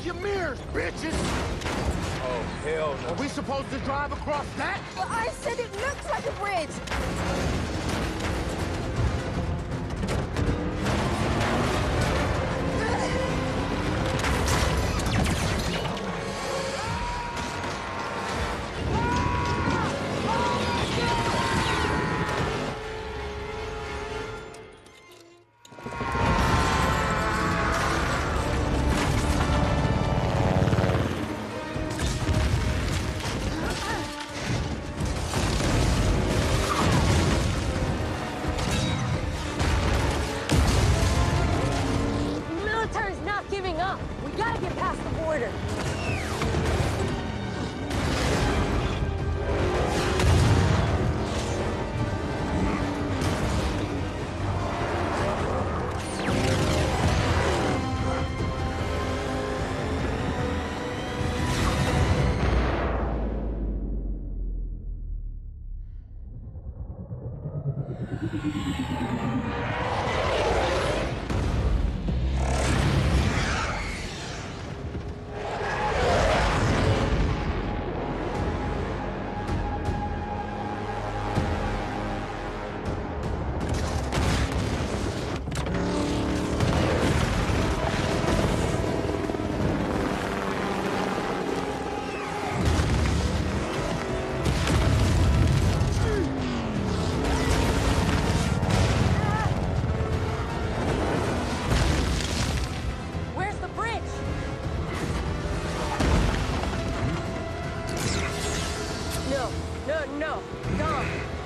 your mirrors, bitches! Oh, hell no. Are we supposed to drive across that? Well, I said it looks like a bridge! The military's not giving up. We gotta get past the border. Where's the bridge? No. Dom.